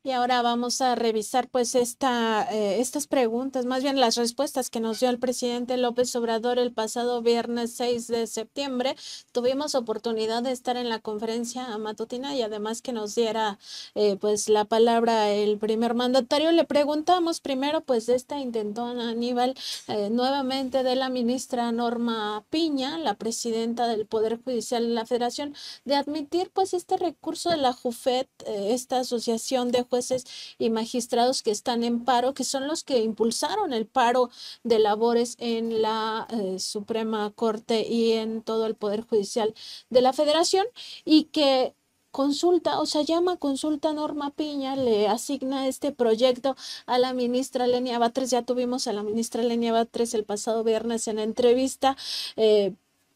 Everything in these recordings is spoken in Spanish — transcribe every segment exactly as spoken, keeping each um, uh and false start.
Y ahora vamos a revisar pues esta, eh, estas preguntas, más bien las respuestas que nos dio el presidente López Obrador el pasado viernes seis de septiembre. Tuvimos oportunidad de estar en la conferencia matutina y además que nos diera eh, pues la palabra el primer mandatario. Le preguntamos primero pues de esta intentona Aníbal, eh, nuevamente de la ministra Norma Piña, la presidenta del Poder Judicial de la Federación, de admitir pues este recurso de la JUFET, eh, esta asociación de jueces y magistrados que están en paro, que son los que impulsaron el paro de labores en la eh, Suprema Corte y en todo el Poder Judicial de la Federación, y que consulta, o sea, llama consulta Norma Piña, le asigna este proyecto a la ministra Lenia Batres. Ya tuvimos a la ministra Lenia Batres el pasado viernes en la entrevista, eh,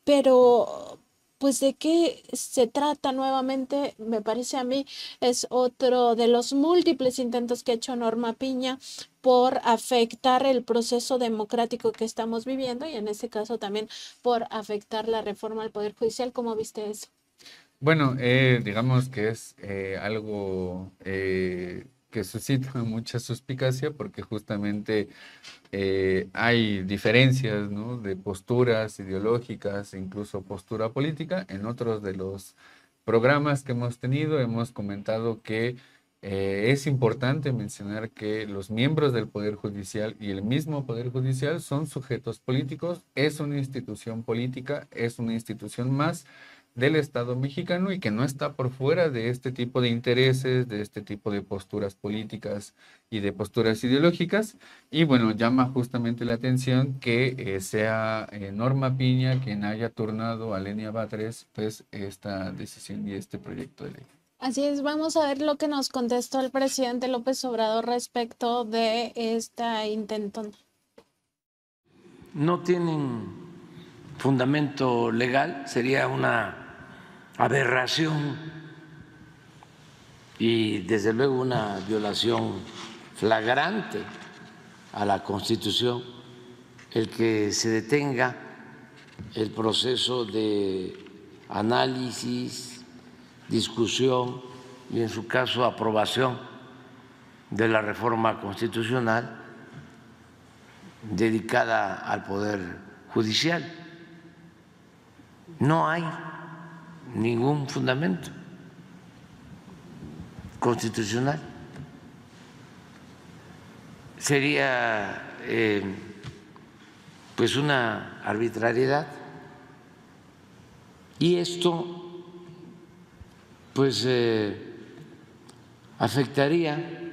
pero pues de qué se trata nuevamente, me parece a mí, es otro de los múltiples intentos que ha hecho Norma Piña por afectar el proceso democrático que estamos viviendo y en este caso también por afectar la reforma al Poder Judicial. ¿Cómo viste eso? Bueno, eh, digamos que es eh, algo eh, que suscita mucha suspicacia porque justamente eh, hay diferencias, ¿no?, de posturas ideológicas e incluso postura política. En otros de los programas que hemos tenido hemos comentado que eh, es importante mencionar que los miembros del Poder Judicial y el mismo Poder Judicial son sujetos políticos, es una institución política, es una institución más del Estado mexicano y que no está por fuera de este tipo de intereses, de este tipo de posturas políticas y de posturas ideológicas. Y bueno, llama justamente la atención que eh, sea eh, Norma Piña quien haya turnado a Lenia Batres pues esta decisión y este proyecto de ley. Así es, vamos a ver lo que nos contestó el presidente López Obrador respecto de esta intentona. No tienen fundamento legal, sería una aberración y desde luego una violación flagrante a la Constitución el que se detenga el proceso de análisis, discusión y en su caso aprobación de la reforma constitucional dedicada al Poder Judicial. No hay ningún fundamento constitucional. Sería eh, pues una arbitrariedad y esto pues eh, afectaría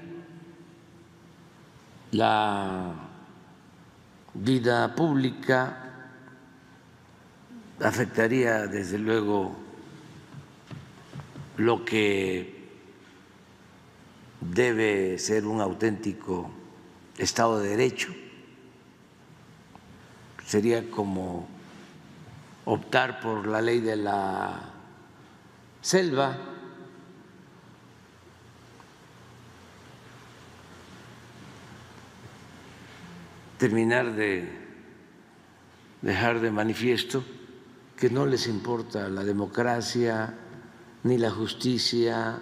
la vida pública, afectaría desde luego lo que debe ser un auténtico Estado de Derecho. Sería como optar por la ley de la selva. Terminar de dejar de manifiesto que no les importa la democracia ni la justicia,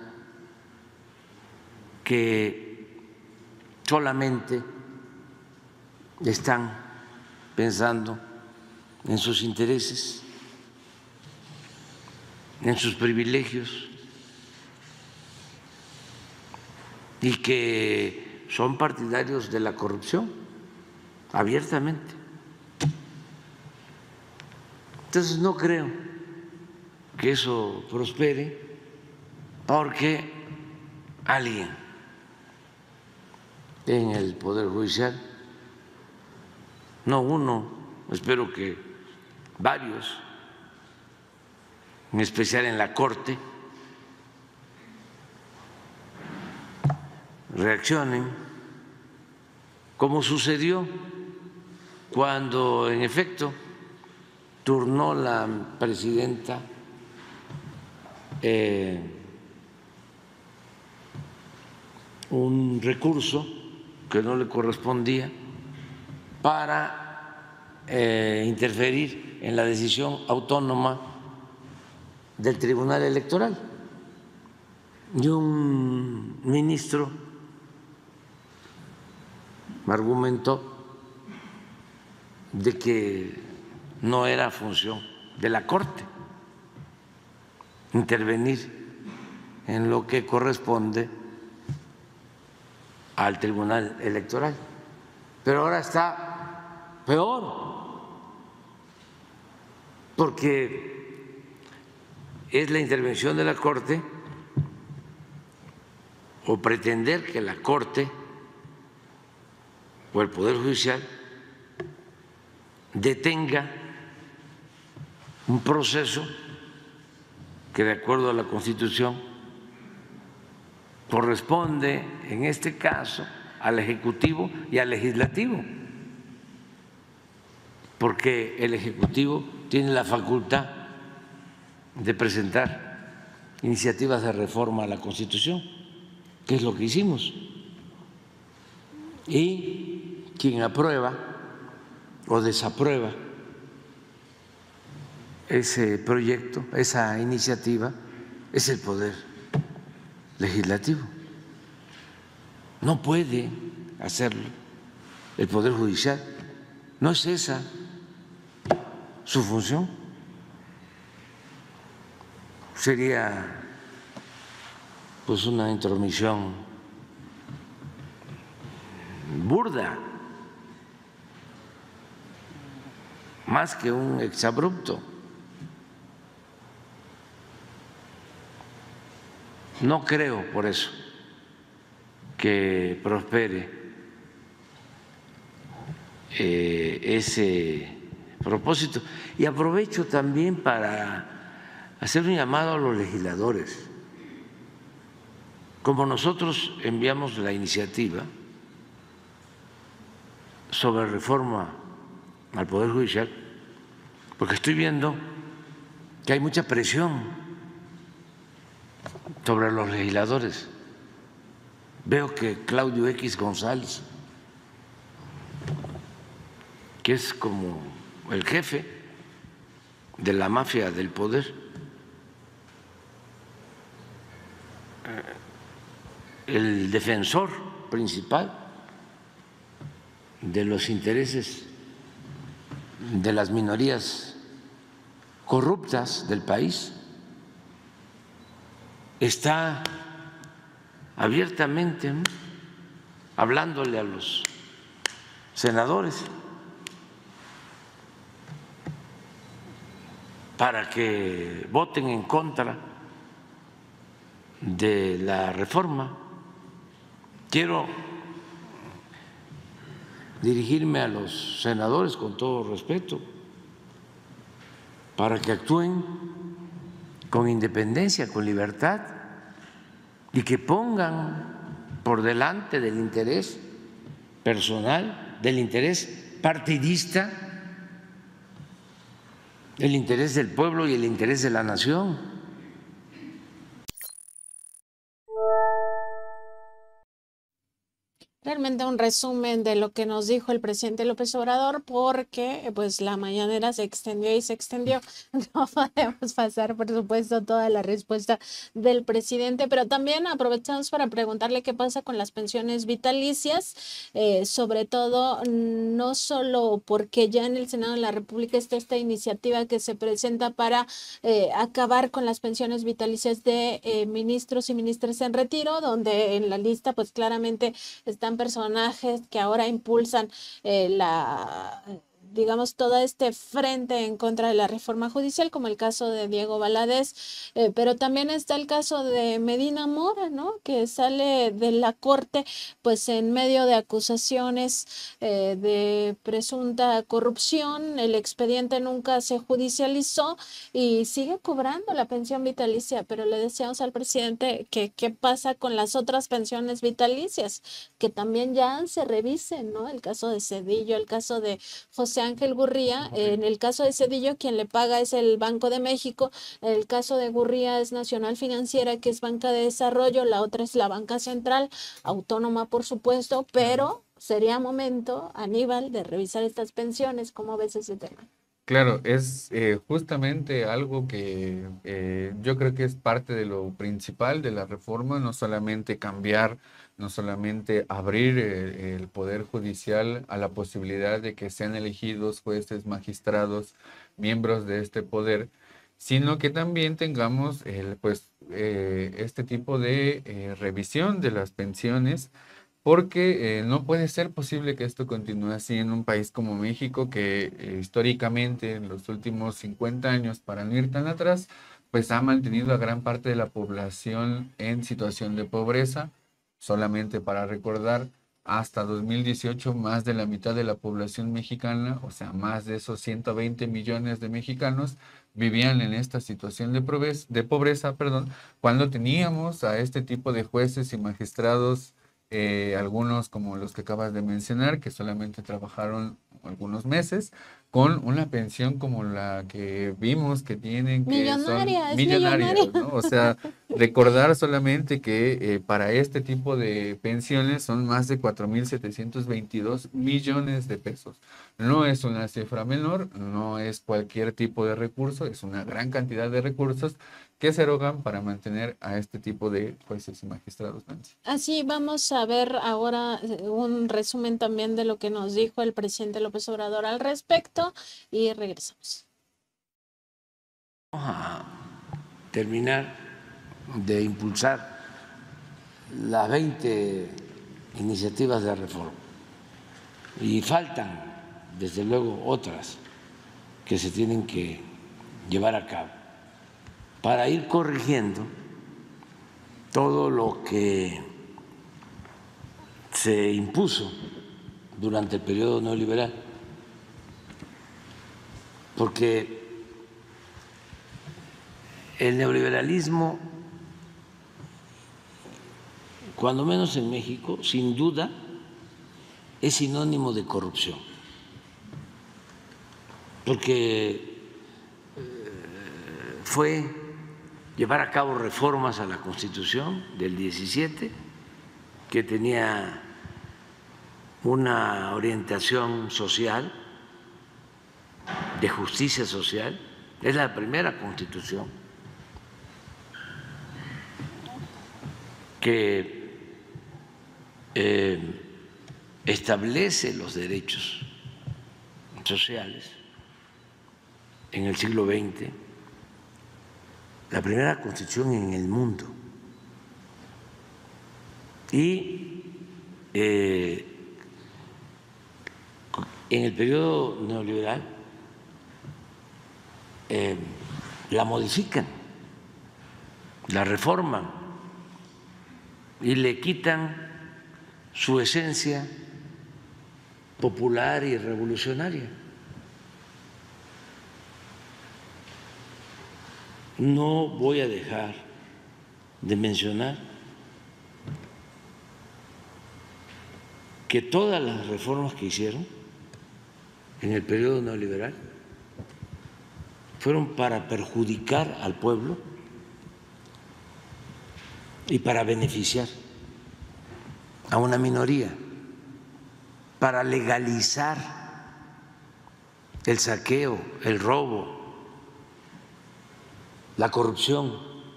que solamente están pensando en sus intereses, en sus privilegios y que son partidarios de la corrupción abiertamente. Entonces no creo que eso prospere porque alguien en el Poder Judicial, no uno, espero que varios, en especial en la Corte, reaccionen como sucedió cuando en efecto turnó la presidenta eh, un recurso que no le correspondía para eh, interferir en la decisión autónoma del Tribunal Electoral. Y un ministro me argumentó de que no era función de la Corte intervenir en lo que corresponde al Tribunal Electoral. Pero ahora está peor, porque es la intervención de la Corte o pretender que la Corte o el Poder Judicial detenga un proceso que, de acuerdo a la Constitución, corresponde en este caso al Ejecutivo y al Legislativo, porque el Ejecutivo tiene la facultad de presentar iniciativas de reforma a la Constitución, que es lo que hicimos, y quien aprueba o desaprueba ese proyecto, esa iniciativa, es el Poder Legislativo. No puede hacerlo el Poder Judicial, no es esa su función. Sería pues una intromisión burda, más que un exabrupto. No creo por eso que prospere eh, ese propósito. Y aprovecho también para hacer un llamado a los legisladores. Como nosotros enviamos la iniciativa sobre reforma al Poder Judicial, porque estoy viendo que hay mucha presión sobre los legisladores. Veo que Claudio X González, que es como el jefe de la mafia del poder, el defensor principal de los intereses de las minorías corruptas del país, está abiertamente hablándole a los senadores para que voten en contra de la reforma. Quiero dirigirme a los senadores con todo respeto para que actúen con independencia, con libertad, y que pongan por delante del interés personal, del interés partidista, el interés del pueblo y el interés de la nación. Realmente un resumen de lo que nos dijo el presidente López Obrador, porque pues la mañanera se extendió y se extendió. No podemos pasar, por supuesto, toda la respuesta del presidente, pero también aprovechamos para preguntarle qué pasa con las pensiones vitalicias, eh, sobre todo no solo porque ya en el Senado de la República está esta iniciativa que se presenta para eh, acabar con las pensiones vitalicias de eh, ministros y ministras en retiro, donde en la lista pues claramente están personajes que ahora impulsan eh, la, digamos, todo este frente en contra de la reforma judicial, como el caso de Diego Valadez, eh, pero también está el caso de Medina Mora, ¿no? Que sale de la corte, pues en medio de acusaciones eh, de presunta corrupción. El expediente nunca se judicializó y sigue cobrando la pensión vitalicia, pero le decíamos al presidente que qué pasa con las otras pensiones vitalicias, que también ya se revisen, ¿no? El caso de Zedillo, el caso de José Ángel Gurría. En el caso de Zedillo, quien le paga es el Banco de México. En el caso de Gurría es Nacional Financiera, que es banca de desarrollo. La otra es la banca central, autónoma, por supuesto, pero sería momento, Aníbal, de revisar estas pensiones. ¿Cómo ves ese tema? Claro, es eh, justamente algo que eh, yo creo que es parte de lo principal de la reforma, no solamente cambiar, no solamente abrir eh, el poder judicial a la posibilidad de que sean elegidos jueces, magistrados, miembros de este poder, sino que también tengamos el, pues, eh, este tipo de eh, revisión de las pensiones porque eh, no puede ser posible que esto continúe así en un país como México, que eh, históricamente en los últimos cincuenta años, para no ir tan atrás, pues ha mantenido a gran parte de la población en situación de pobreza. Solamente para recordar, hasta dos mil dieciocho más de la mitad de la población mexicana, o sea, más de esos ciento veinte millones de mexicanos, vivían en esta situación de pobreza, de pobreza, perdón, cuando teníamos a este tipo de jueces y magistrados eh, algunos como los que acabas de mencionar, que solamente trabajaron algunos meses, con una pensión como la que vimos que tienen, que son Millonaria, es millonaria. millonarias, ¿no? O sea, recordar solamente que eh, para este tipo de pensiones son más de cuatro mil setecientos veintidós millones de pesos. No es una cifra menor, no es cualquier tipo de recurso, es una gran cantidad de recursos que se erogan para mantener a este tipo de jueces y magistrados, Nancy. Así vamos a ver ahora eh, un resumen también de lo que nos dijo el presidente López Obrador al respecto y regresamos. Vamos a terminar de impulsar las veinte iniciativas de reforma y faltan, desde luego, otras que se tienen que llevar a cabo para ir corrigiendo todo lo que se impuso durante el periodo neoliberal, porque el neoliberalismo, cuando menos en México, sin duda, es sinónimo de corrupción, porque fue llevar a cabo reformas a la Constitución del diecisiete, que tenía una orientación social, de justicia social. Es la primera Constitución que eh, establece los derechos sociales en el siglo veinte, la primera Constitución en el mundo. Y eh, en el periodo neoliberal eh, la modifican, la reforman y le quitan su esencia popular y revolucionaria. No voy a dejar de mencionar que todas las reformas que hicieron en el periodo neoliberal fueron para perjudicar al pueblo y para beneficiar a una minoría, para legalizar el saqueo, el robo, la corrupción.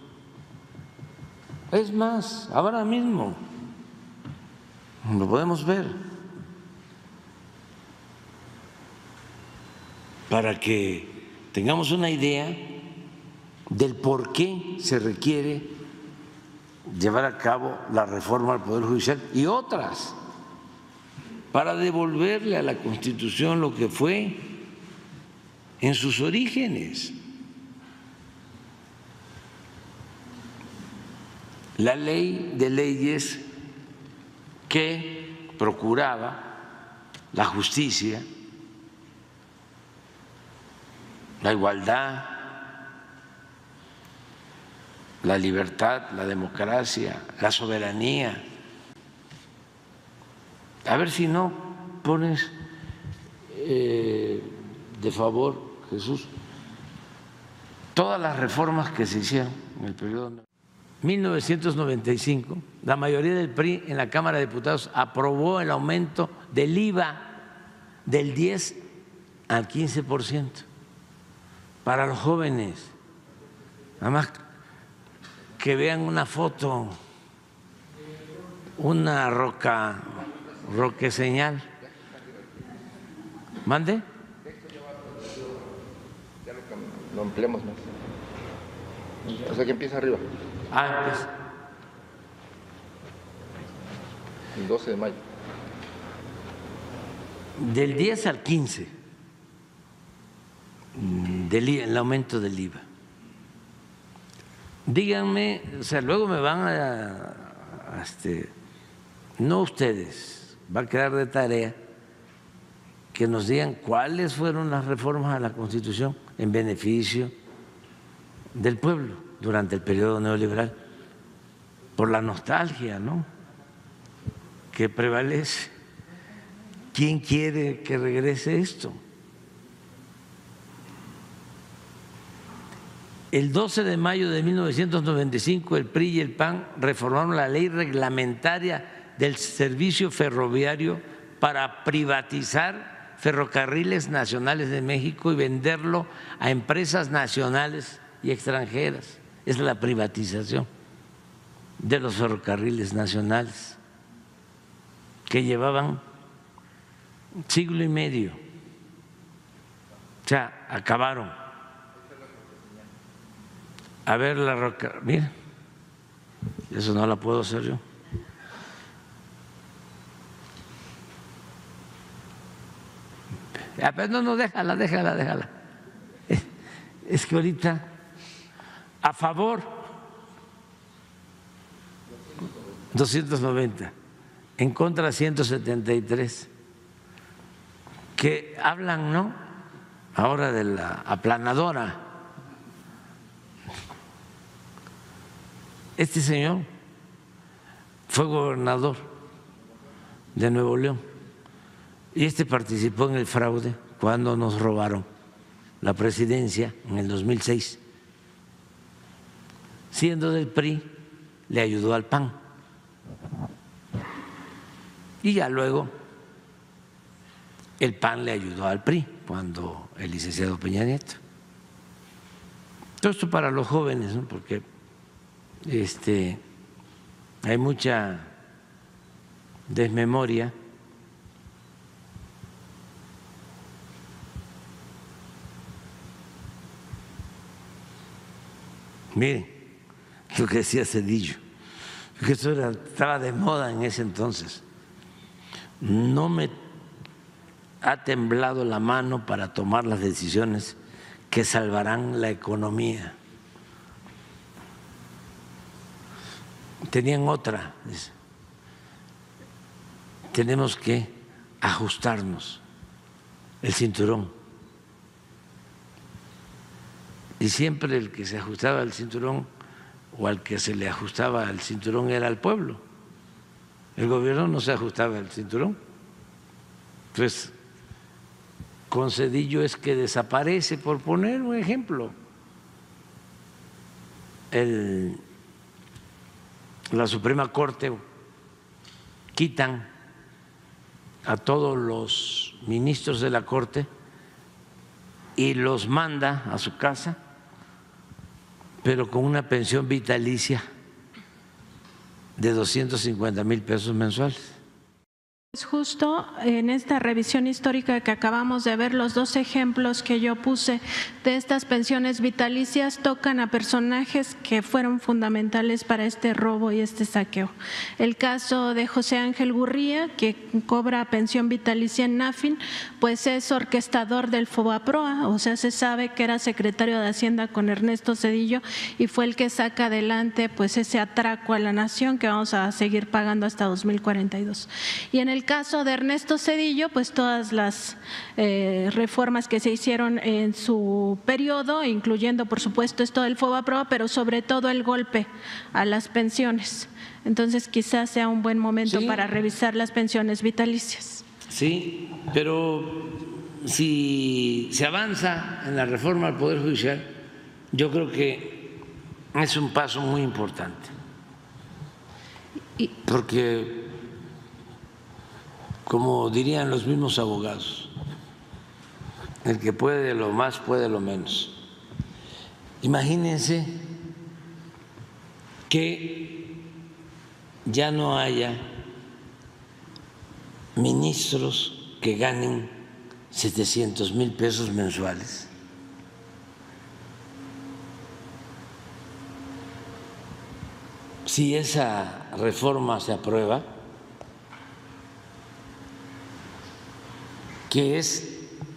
Es más, ahora mismo lo podemos ver, para que tengamos una idea del por qué se requiere llevar a cabo la reforma al Poder Judicial y otras, para devolverle a la Constitución lo que fue en sus orígenes. La ley de leyes que procuraba la justicia, la igualdad, la libertad, la democracia, la soberanía. A ver si no pones eh, de favor, Jesús, todas las reformas que se hicieron en el periodo mil novecientos noventa y cinco, la mayoría del P R I en la Cámara de Diputados aprobó el aumento del I V A del diez al quince por ciento. para los jóvenes. Nada más que vean una foto, una roca, roque señal. ¿Mande? Ya lo, lo ampliamos más. O sea que empieza arriba. Ah, empieza. El doce de mayo. Del diez al quince, del, el aumento del I V A. Díganme, o sea, luego me van a, a este, no ustedes, va a quedar de tarea que nos digan cuáles fueron las reformas a la Constitución en beneficio del pueblo durante el periodo neoliberal, por la nostalgia, ¿no?, que prevalece. ¿Quién quiere que regrese esto? El doce de mayo de mil novecientos noventa y cinco, el P R I y el P A N reformaron la ley reglamentaria del servicio ferroviario para privatizar Ferrocarriles Nacionales de México y venderlo a empresas nacionales y extranjeras. Es la privatización de los ferrocarriles nacionales que llevaban siglo y medio. O sea, acabaron. A ver la roca, mira, eso no la puedo hacer yo. No, no, déjala, déjala, déjala. Es que ahorita, a favor, doscientos noventa, en contra ciento setenta y tres, que hablan, ¿no?, ahora de la aplanadora. Este señor fue gobernador de Nuevo León y este participó en el fraude cuando nos robaron la presidencia en el dos mil seis. Siendo del P R I, le ayudó al P A N. Y ya luego el P A N le ayudó al P R I cuando el licenciado Peña Nieto. Todo esto para los jóvenes, ¿no?, porque este, hay mucha desmemoria. Miren lo que decía Zedillo, que eso era, estaba de moda en ese entonces. No me ha temblado la mano para tomar las decisiones que salvarán la economía. Tenían otra, dice. Tenemos que ajustarnos el cinturón. Y siempre el que se ajustaba el cinturón o al que se le ajustaba el cinturón era al pueblo. El gobierno no se ajustaba el cinturón. Pues con Zedillo es que desaparece, por poner un ejemplo, el, la Suprema Corte, quitan a todos los ministros de la Corte y los manda a su casa, pero con una pensión vitalicia de doscientos cincuenta mil pesos mensuales. Justo en esta revisión histórica que acabamos de ver, los dos ejemplos que yo puse de estas pensiones vitalicias tocan a personajes que fueron fundamentales para este robo y este saqueo. El caso de José Ángel Gurría, que cobra pensión vitalicia en NAFIN, pues es orquestador del FOBAPROA, o sea, se sabe que era secretario de Hacienda con Ernesto Zedillo y fue el que saca adelante pues ese atraco a la nación que vamos a seguir pagando hasta dos mil cuarenta y dos. Y en el caso de Ernesto Zedillo, pues todas las eh, reformas que se hicieron en su periodo, incluyendo por supuesto esto del FOBAPROA, pero sobre todo el golpe a las pensiones. Entonces quizás sea un buen momento sí. para revisar las pensiones vitalicias. Sí, pero si se avanza en la reforma al Poder Judicial, yo creo que es un paso muy importante, porque como dirían los mismos abogados, el que puede lo más puede lo menos. Imagínense que ya no haya ministros que ganen setecientos mil pesos mensuales. Si esa reforma se aprueba, que es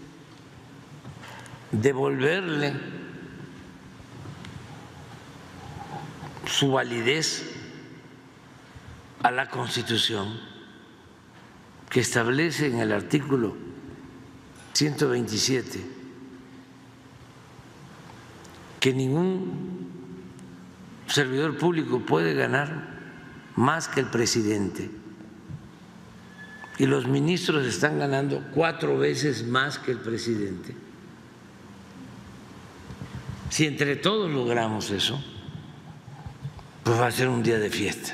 devolverle su validez a la Constitución, que establece en el artículo ciento veintisiete que ningún servidor público puede ganar más que el presidente, y los ministros están ganando cuatro veces más que el presidente. Si entre todos logramos eso, pues va a ser un día de fiesta.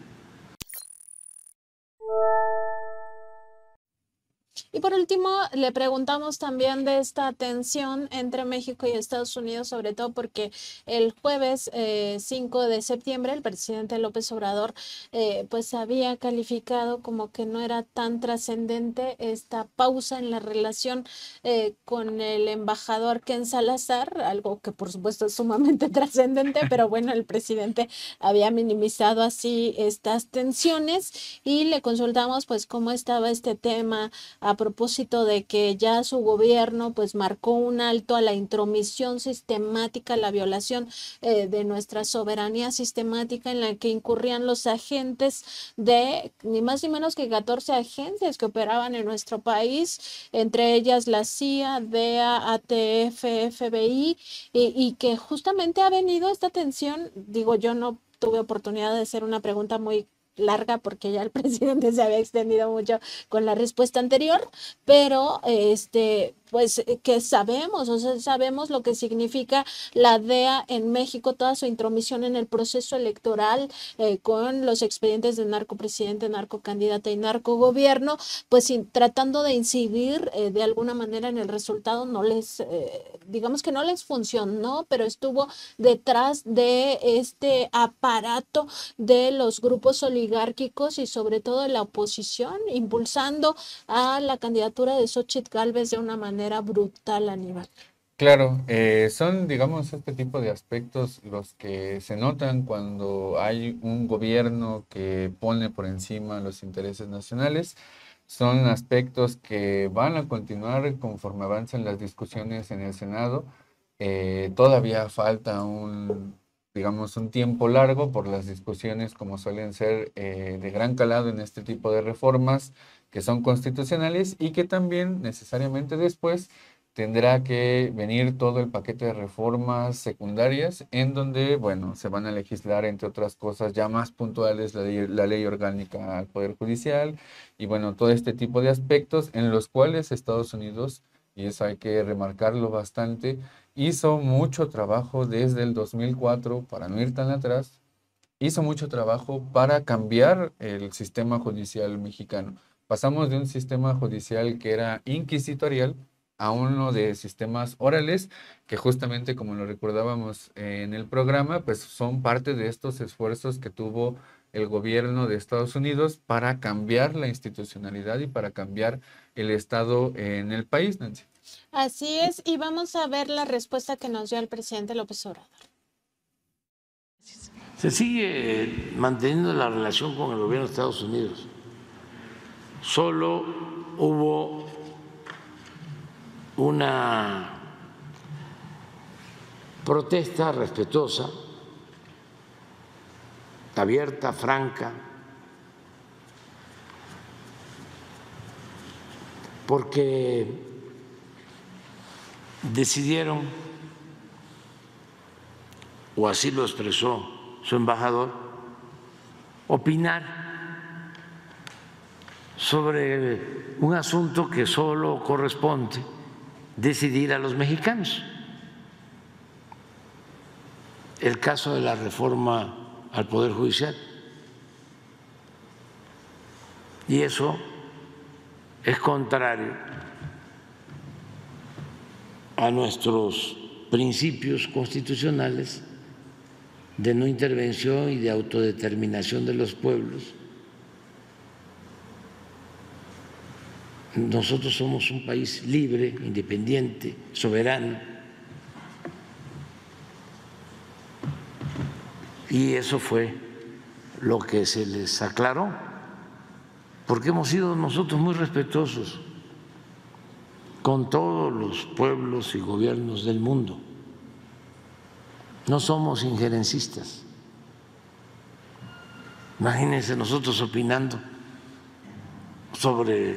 Y por último, le preguntamos también de esta tensión entre México y Estados Unidos, sobre todo porque el jueves eh, cinco de septiembre el presidente López Obrador eh, pues había calificado como que no era tan trascendente esta pausa en la relación eh, con el embajador Ken Salazar, algo que por supuesto es sumamente trascendente, pero bueno, el presidente había minimizado así estas tensiones y le consultamos pues cómo estaba este tema a propósito de que ya su gobierno pues marcó un alto a la intromisión sistemática, la violación eh, de nuestra soberanía sistemática en la que incurrían los agentes de ni más ni menos que catorce agencias que operaban en nuestro país, entre ellas la C I A, D E A, A T F, F B I, y, y que justamente ha venido esta tensión. Digo, yo no tuve oportunidad de hacer una pregunta muy larga porque ya el presidente se había extendido mucho con la respuesta anterior, pero este pues que sabemos, o sea, sabemos lo que significa la D E A en México, toda su intromisión en el proceso electoral eh, con los expedientes de narcopresidente, narcocandidata y narcogobierno, pues in, tratando de incidir eh, de alguna manera en el resultado, no les, eh, digamos que no les funcionó, pero estuvo detrás de este aparato de los grupos oligárquicos y sobre todo de la oposición, impulsando a la candidatura de Xóchitl Gálvez de una manera brutal, Aníbal. Claro, eh, son, digamos, este tipo de aspectos los que se notan cuando hay un gobierno que pone por encima los intereses nacionales. Son aspectos que van a continuar conforme avancen las discusiones en el Senado. Eh, todavía falta un, digamos, un tiempo largo por las discusiones como suelen ser eh, de gran calado en este tipo de reformas que son constitucionales y que también necesariamente después tendrá que venir todo el paquete de reformas secundarias en donde, bueno, se van a legislar, entre otras cosas, ya más puntuales, la ley, la ley orgánica al Poder Judicial y, bueno, todo este tipo de aspectos en los cuales Estados Unidos, y eso hay que remarcarlo bastante, hizo mucho trabajo desde el dos mil cuatro, para no ir tan atrás, hizo mucho trabajo para cambiar el sistema judicial mexicano. Pasamos de un sistema judicial que era inquisitorial a uno de sistemas orales, que justamente como lo recordábamos en el programa, pues son parte de estos esfuerzos que tuvo el gobierno de Estados Unidos para cambiar la institucionalidad y para cambiar el Estado en el país, Nancy. Así es, y vamos a ver la respuesta que nos dio el presidente López Obrador. Se sigue manteniendo la relación con el gobierno de Estados Unidos. Solo hubo una protesta respetuosa, abierta, franca, porque decidieron, o así lo expresó su embajador, opinar sobre un asunto que solo corresponde decidir a los mexicanos. El caso de la reforma al Poder Judicial. Y eso es contrario a nuestros principios constitucionales de no intervención y de autodeterminación de los pueblos. Nosotros somos un país libre, independiente, soberano, y eso fue lo que se les aclaró, porque hemos sido nosotros muy respetuosos con todos los pueblos y gobiernos del mundo. No somos injerencistas. Imagínense nosotros opinando sobre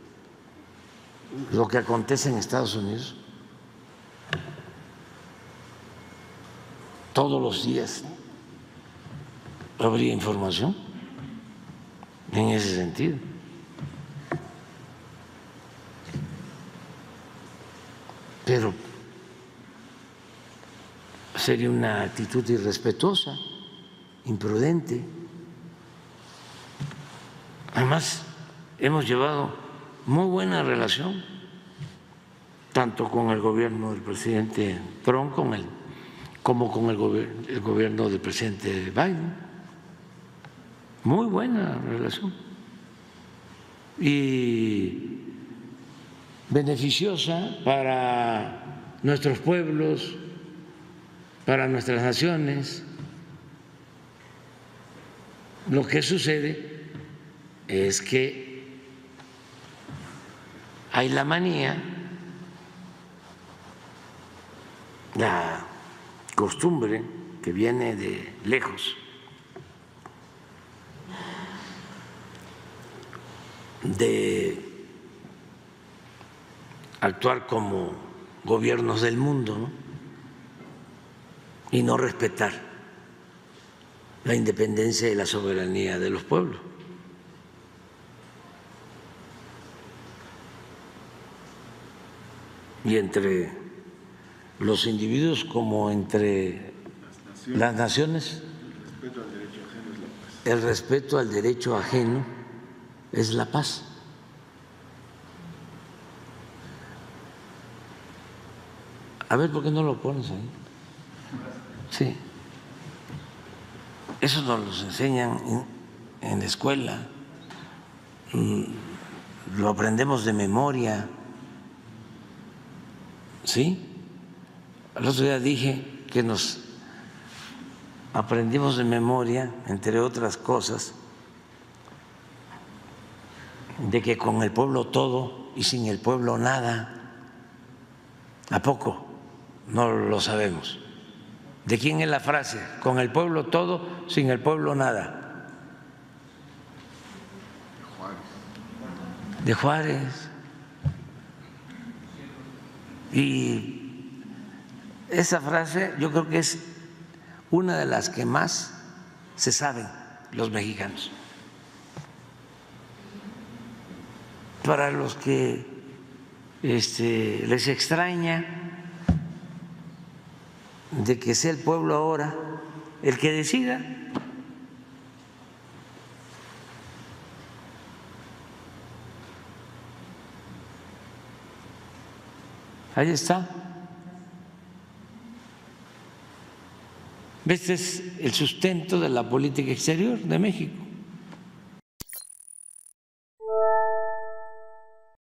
lo que acontece en Estados Unidos todos los días. Habría información en ese sentido. Pero sería una actitud irrespetuosa, imprudente. Además, hemos llevado muy buena relación, tanto con el gobierno del presidente Trump con el, como con el, gobier el gobierno del presidente Biden. Muy buena relación. Y beneficiosa para nuestros pueblos, para nuestras naciones. Lo que sucede es que hay la manía, la costumbre que viene de lejos, de actuar como gobiernos del mundo, ¿no? Y no respetar la independencia y la soberanía de los pueblos. Y entre los individuos como entre las naciones, el respeto al derecho ajeno es la paz. A ver, ¿por qué no lo pones ahí? Sí. Eso nos lo enseñan en, en la escuela, lo aprendemos de memoria, ¿sí? El otro día dije que nos aprendimos de memoria, entre otras cosas, de que con el pueblo todo y sin el pueblo nada. ¿A poco no lo sabemos? ¿De quién es la frase? Con el pueblo todo, sin el pueblo nada. De Juárez. Y esa frase yo creo que es una de las que más se saben los mexicanos. Para los que este, les extraña de que sea el pueblo ahora el que decida, ahí está. Este es el sustento de la política exterior de México.